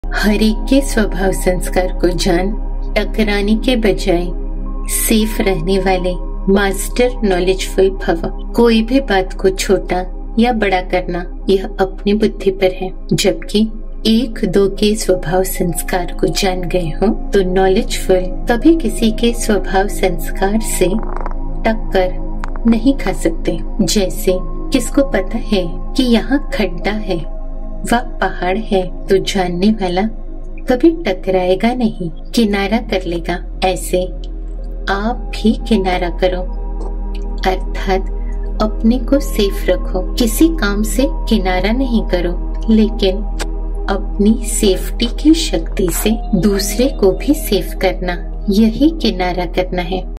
हर एक के स्वभाव संस्कार को जान टकराने के बजाय सेफ रहने वाले मास्टर नॉलेजफुल भव। कोई भी बात को छोटा या बड़ा करना यह अपनी बुद्धि पर है, जबकि एक दो के स्वभाव संस्कार को जान गए हो तो नॉलेजफुल कभी किसी के स्वभाव संस्कार से टक्कर नहीं खा सकते। जैसे किसको पता है कि यहाँ खड्डा है व पहाड़ है तो जानने वाला कभी टकराएगा नहीं, किनारा कर लेगा। ऐसे आप भी किनारा करो, अर्थात अपने को सेफ रखो। किसी काम से किनारा नहीं करो, लेकिन अपनी सेफ्टी की शक्ति से दूसरे को भी सेफ करना, यही किनारा करना है।